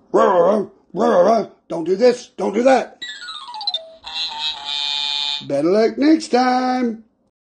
Don't do this. Don't do that. Better luck next time.